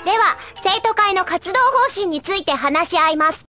では、生徒会の活動方針について話し合います。